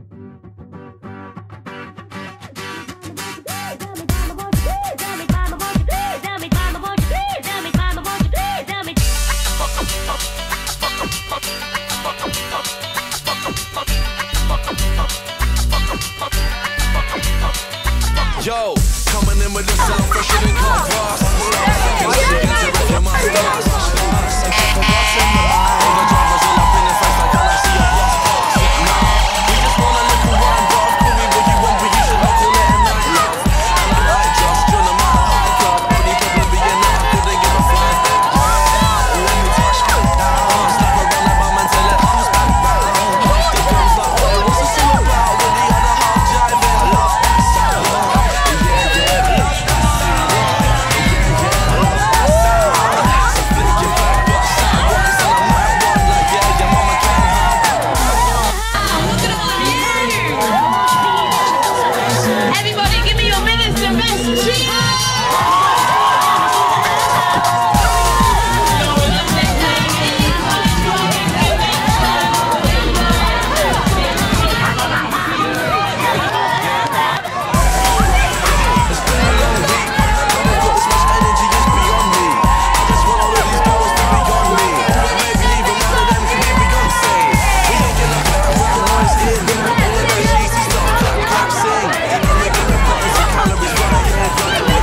Yo, coming in with the sound fresher than come fast. My stars. What's in the mind? All the drivers all up in the face like, can I see a bus pass? Nah, we just want a little wine bar. Call me what you want, but you should not call it a night love. And I might just join them at a high club. Only problem being that I couldn't give a flying fuck. Let me touch me down. Slap around the bum until it comes back round. The drums like, wait, what's this all about? With the other half jiving, I love that sound. Everybody, give me your biggest and best cheers! Calories right here,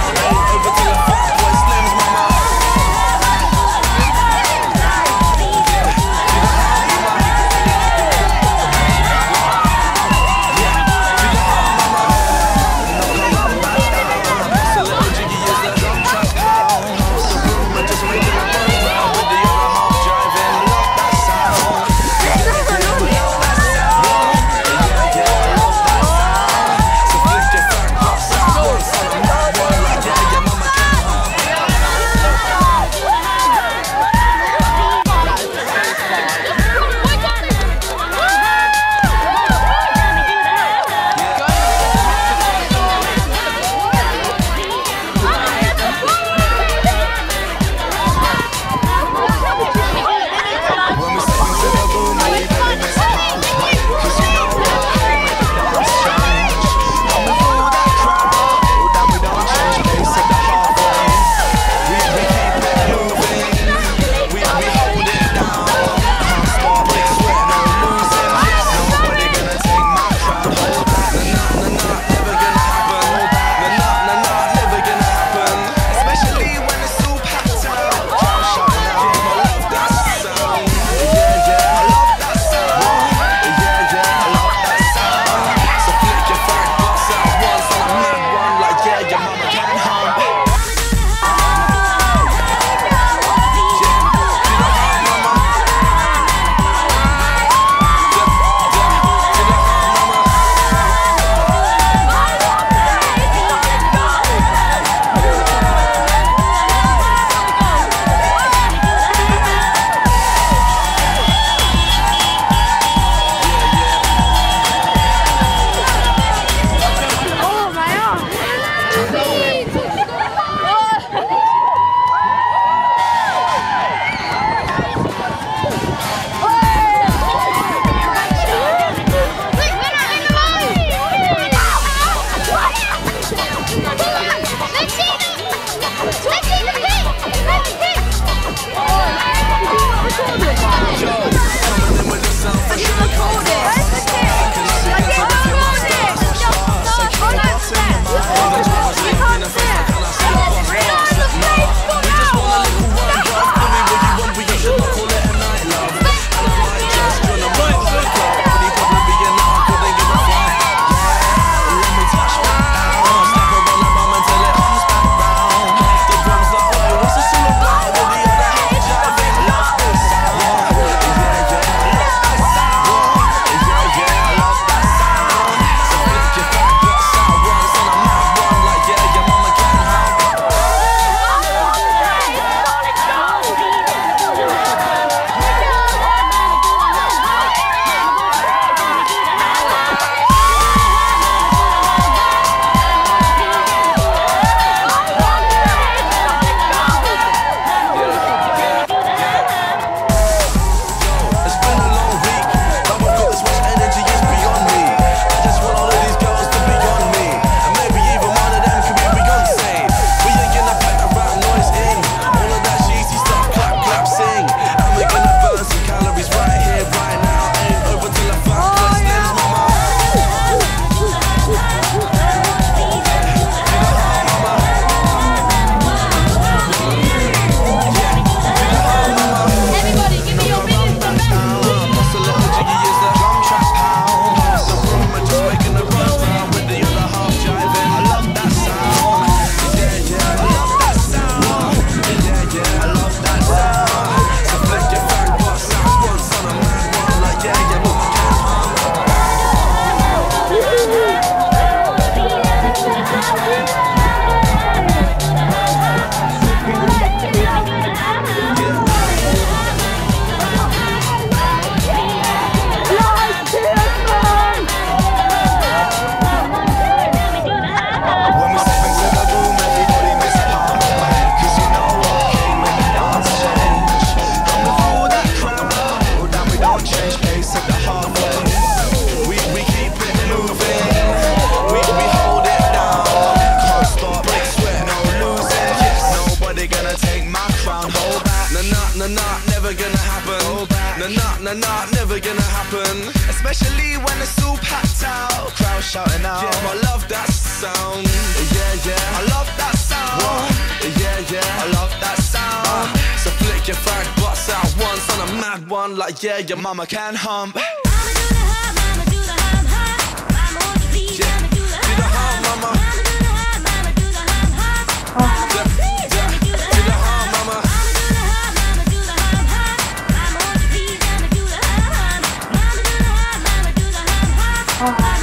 nah, nah, never gonna happen. Especially when it's all packed out, crowd shouting out. Yeah, I love that sound. Yeah, yeah, I love that sound. yeah, yeah, I love that sound. So flick your fag butts out once on a mad one, like yeah, your Mama can hump. Mama do the hump, mama do the hump, hump. Mama hold your feet, Yeah. mama do the Do the hump, hump, mama. Mama do the hump, mama do the hump, hump. Mama hold your feet, mama do the Do the hump, hump, mama. Mama do the hump, mama do the hump, hump. Mama hold your feet, mama do the hump, hump. Mama do the hump, mama do the hump, hump.